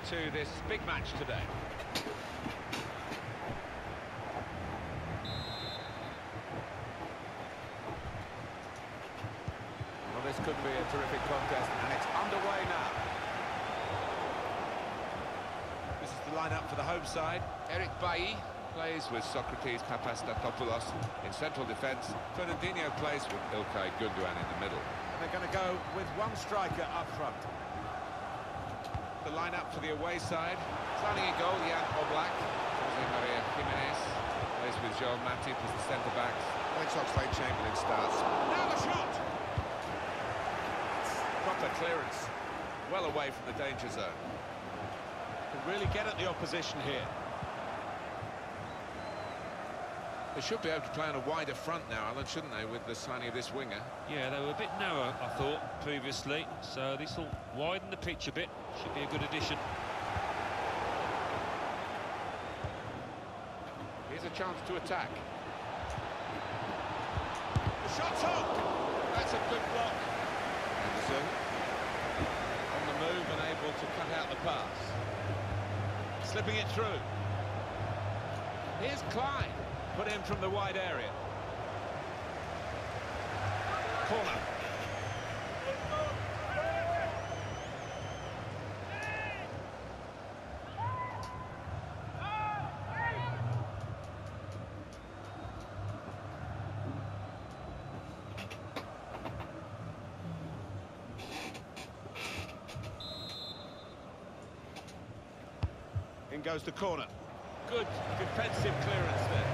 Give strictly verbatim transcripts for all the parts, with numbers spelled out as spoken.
to this big match today. Well, this could be a terrific contest, and it's underway now. This is the lineup for the home side. Eric Bailly plays with Socrates Papastatopoulos in central defence. Fernandinho plays with Ilkay Gundogan in the middle. And they're going to go with one striker up front. The lineup for the away side. Starting in goal, Jan Oblak. Jose Maria Jimenez plays with Joel Matip as the centre-backs. Alex Oxlade-Chamberlain starts. Now the shot! Proper clearance. Well away from the danger zone. Can really get at the opposition here. They should be able to play on a wider front now, Alan, shouldn't they, with the signing of this winger? Yeah, they were a bit narrow, I thought, previously, so this will widen the pitch a bit. Should be a good addition. Here's a chance to attack. The shot's on! That's a good block. Anderson on the move and able to cut out the pass. Slipping it through. Here's Klein. Put in from the wide area. Corner. In goes the corner. Good defensive clearance there.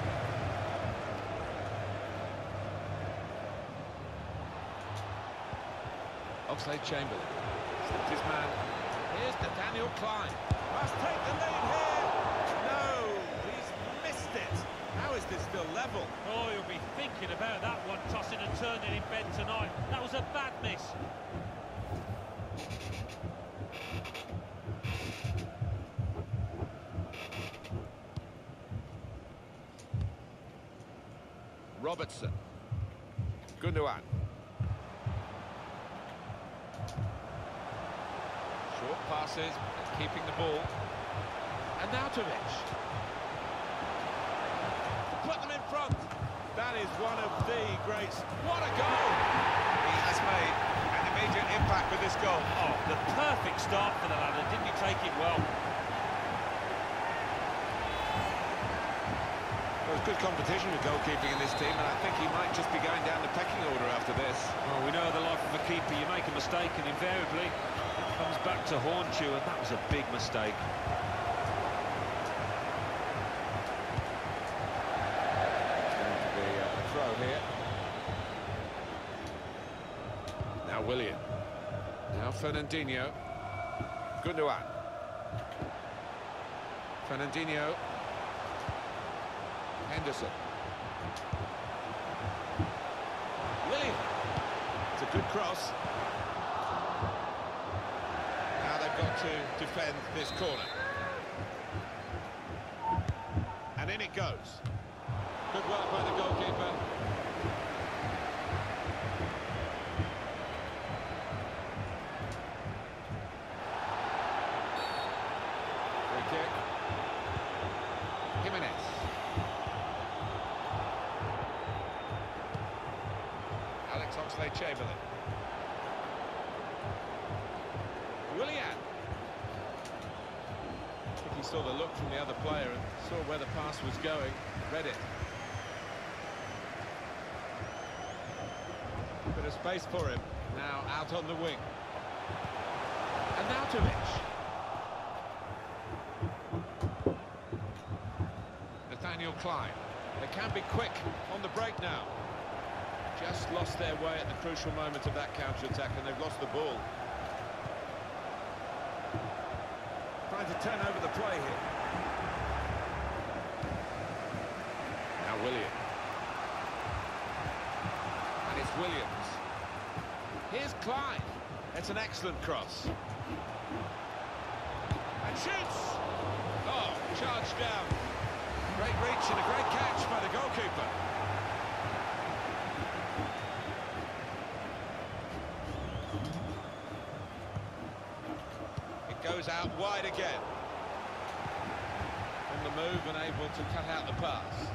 Oxlade-Chamberlain slipped his man. Here's Nathaniel Klein. Must take the lead here. No, he's missed it. How is this still level? Oh, you'll be thinking about that one, tossing and turning in bed tonight. That was a bad miss. Robertson. Gundogan. Short passes, keeping the ball. And now to Rich. Put them in front. That is one of the greats. What a goal! He has made an immediate impact with this goal. Oh, the perfect start for the ladder. Didn't he take it well? Well, there's good competition with goalkeeping in this team, and I think he might just be going down the pecking order after this. Well, we know the life of a keeper. You make a mistake, and invariably it comes back to haunt you, and that was a big mistake. It's going to be a throw here. Now Willian. Now Fernandinho. Gundogan. Fernandinho. Henderson. Willian. It's a good cross. Now they've got to defend this corner. And in it goes. Good work by the goalkeeper. Free kick. Jimenez. Alex Oxlade-Chamberlain. Willian. I think he saw the look from the other player and saw where the pass was going, read it. Bit of space for him, now out on the wing. And now to Rich. Nathaniel Klein. They can be quick on the break now. Just lost their way at the crucial moment of that counter-attack, and they've lost the ball. Trying to turn over the play here. Now Willian. And it's Williams. Here's Klein. It's an excellent cross. And shoots! Oh, charged down. Great reach and a great catch by the goalkeeper. It goes goes out wide again. On the move and able to cut out the pass.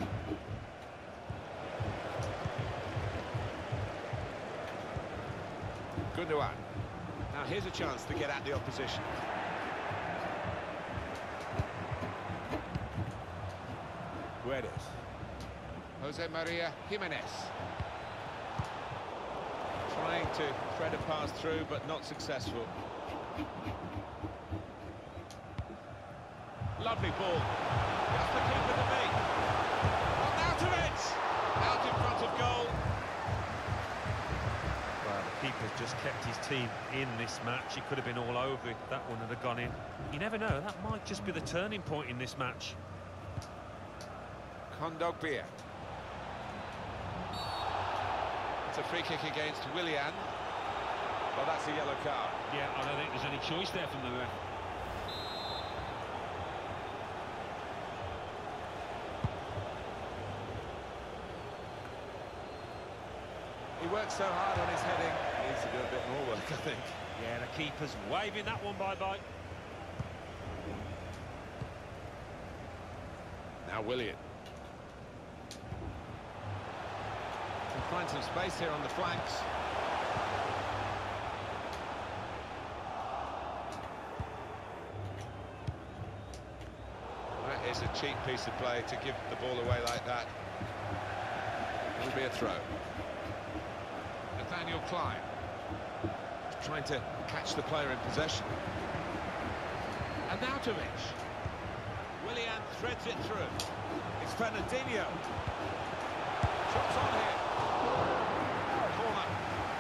Gundogan. Now here's a chance to get at the opposition. Guedes. Jose Maria Jimenez. Trying to thread a pass through, but not successful. Lovely ball. Just the keeper to beat. Not out of it! Out in front of goal. Well, the keeper's just kept his team in this match. He could have been all over if that one had gone in. You never know, that might just be the turning point in this match. Kondogbia. It's a free kick against Willian. Well, that's a yellow card. Yeah, I don't think there's any choice there from the ref. He works so hard on his heading, he needs to do a bit more work, I think. Yeah, the keeper's waving that one bye-bye. Now Willian. Can find some space here on the flanks. That is a cheap piece of play to give the ball away like that. It'll be a throw. Nathaniel Klein trying to catch the player in possession. Arnautovic. Willian threads it through. It's Fernandinho. Shots on here. Corner.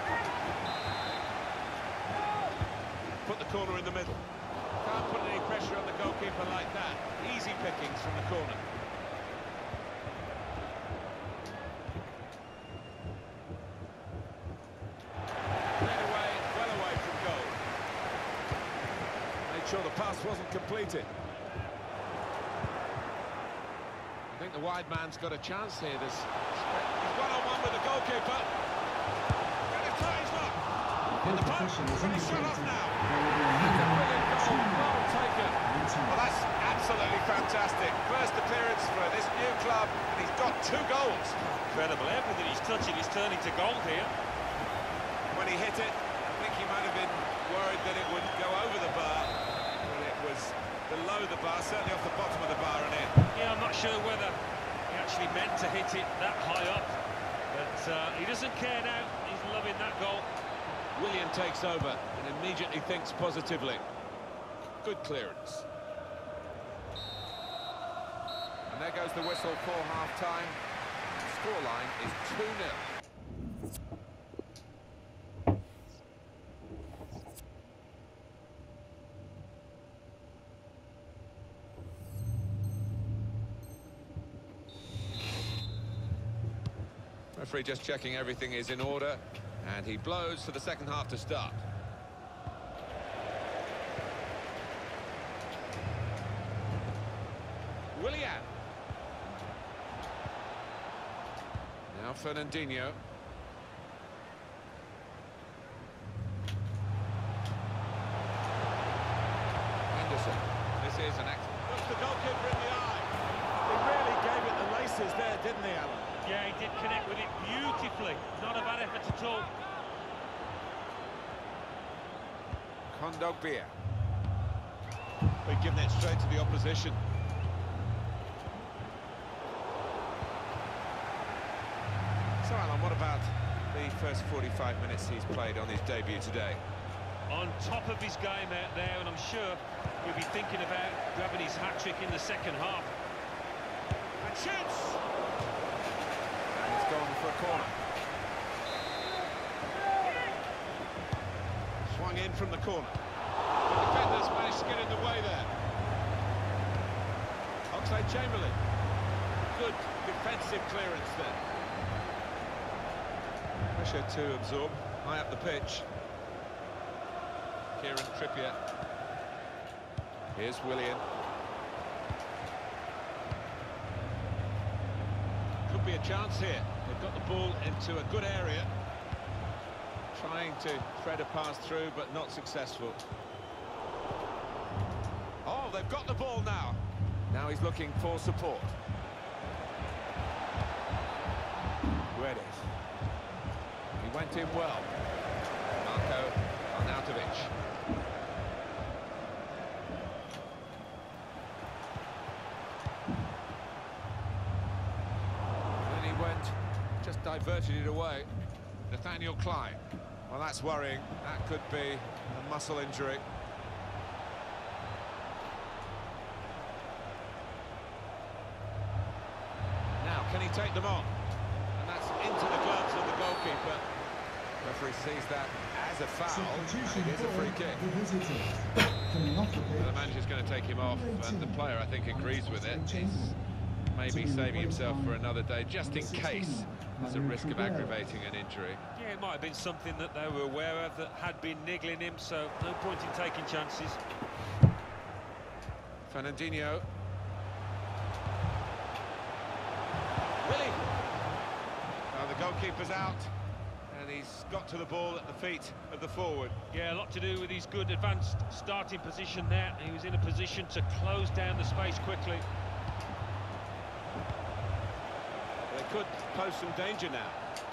Put the corner in the middle. Can't put any pressure on the goalkeeper like that. Easy pickings from the corner. Sure, the pass wasn't completed. I think the wide man's got a chance here. There's he's one-on-one with the goalkeeper. And it's his luck. In the post, and he's shot off now. That's a brilliant goal. Well taken. Well, that's absolutely fantastic. First appearance for this new club, and he's got two goals. Incredible. Everything he's touching is turning to gold here. When he hit it, I think he might have been worried that it would go over the bar. Was below the bar, certainly off the bottom of the bar and in. Yeah, I'm not sure whether he actually meant to hit it that high up, but uh, he doesn't care now. He's loving that goal. Willian takes over and immediately thinks positively. Good clearance. And there goes the whistle for half-time. Scoreline is two nil. Referee just checking everything is in order, and he blows for the second half to start. Willian. Now Fernandinho. Henderson. This is an excellent. Looks the goalkeeper in the eye. He really gave it the laces there, didn't he, Alan? Yeah, he did connect with it beautifully. Not a bad effort at all. Kondogbia. We've given it straight to the opposition. So, Alan, what about the first forty-five minutes he's played on his debut today? On top of his game out there, and I'm sure he'll be thinking about grabbing his hat-trick in the second half. And shoots! Gone for a corner. Swung in from the corner. The defenders managed to get in the way there. Oxlade-Chamberlain. Good defensive clearance there. Pressure to absorb. High up the pitch. Kieran Trippier. Here's Willian. Could be a chance here. They've got the ball into a good area. Trying to thread a pass through, but not successful. They've got the ball now. Now he's looking for support. Guedes. He went in well. Marko Arnautovic. And he went, just diverted it away. Nathaniel Klein. Well, that's worrying. That could be a muscle injury. Now, can he take them on? And that's into the gloves of the goalkeeper. Referee sees that as a foul, and it is a free kick. Well, the manager's going to take him off, and the player, I think, agrees with it. He's maybe saving himself for another day, just in case there's a risk of aggravating an injury. Yeah, it might have been something that they were aware of that had been niggling him, so no point in taking chances. Fernandinho. Willie. Now the goalkeeper's out, and he's got to the ball at the feet of the forward. Yeah, a lot to do with his good advanced starting position there. He was in a position to close down the space quickly. They could pose some danger now.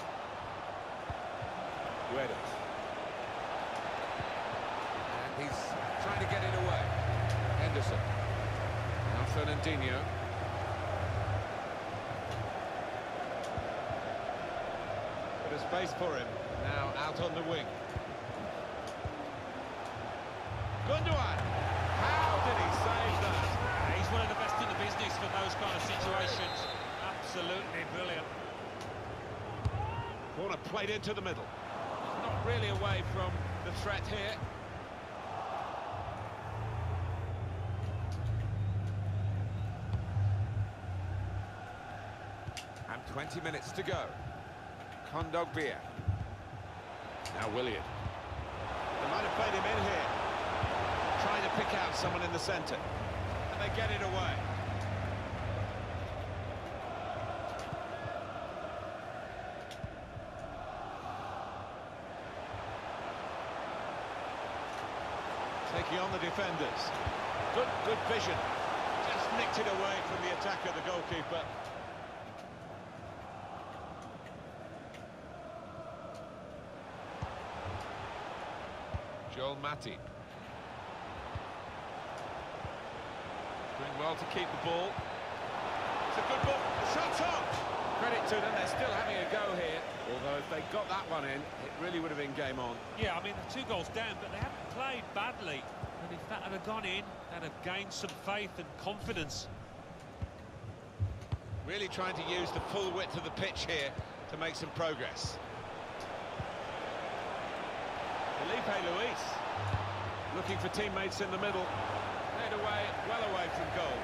Guedes. And he's trying to get it away. Henderson. Now Fernandinho. Bit of space for him. Now out on the wing. Gundogan. How did he save that? He's one of the best in the business for those kind of situations. Absolutely brilliant. Corner played into the middle. Not really away from the threat here. And twenty minutes to go. Kondogbia. Now Willian. They might have played him in here. Trying to pick out someone in the centre. And they get it away. Taking on the defenders. Good, good vision. Just nicked it away from the attacker, the goalkeeper. Joel Matip. Doing well to keep the ball. It's a good ball. The shot's on. Credit to them, they're still having a go here. Although if they got that one in, it really would have been game on. Yeah, I mean, they're two goals down, but they haven't played badly. And if that had gone in, they'd have gained some faith and confidence. Really trying to use the full width of the pitch here to make some progress. Felipe Luis looking for teammates in the middle. Head away, well away from goal.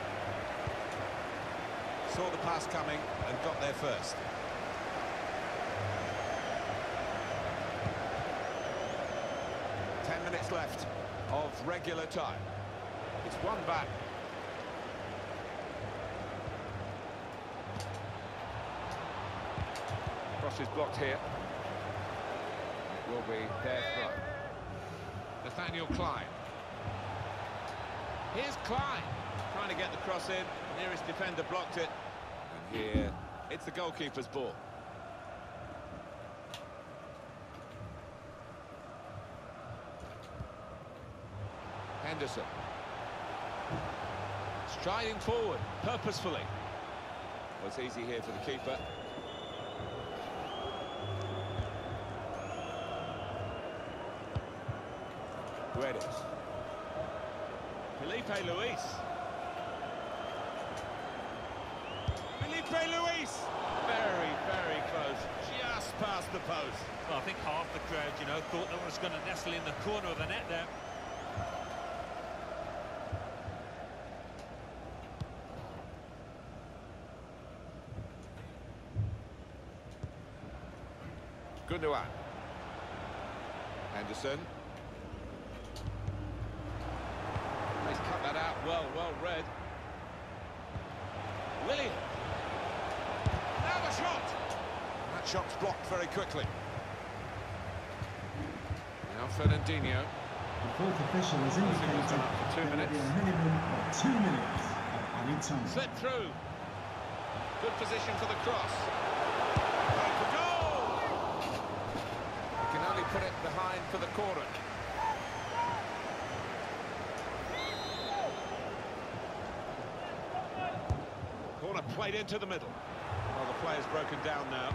Saw the pass coming and got there first. Ten minutes left of regular time. It's one back. Cross is blocked here. It will be their throw. Nathaniel Klein. Here's Klein. Trying to get the cross in. Nearest defender blocked it. And here, it's the goalkeeper's ball. Henderson. Striding forward, purposefully. Well, it's easy here for the keeper. Guedes. Felipe Luis. Felipe Luis! Very, very close. Just past the post. Well, I think half the crowd, you know, thought that was going to nestle in the corner of the net there. Gundogan. Henderson. He's cut that out well, well read. Willian. Now the shot. That shot's blocked very quickly. Now Fernandinho. The fourth official has indicated for two that minutes. there will be a minimum two minutes of added time. Slipped through. Good position for the cross. Going for goal! He can only put it behind for the corner. Corner played into the middle. Well, the player's broken down now.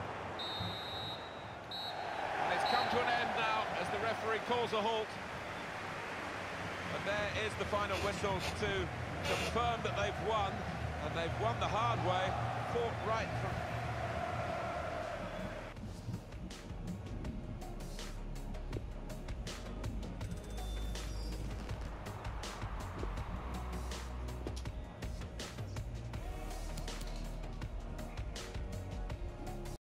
And it's come to an end now as the referee calls a halt. And there is the final whistle to confirm that they've won. And they've won the hard way, fought right from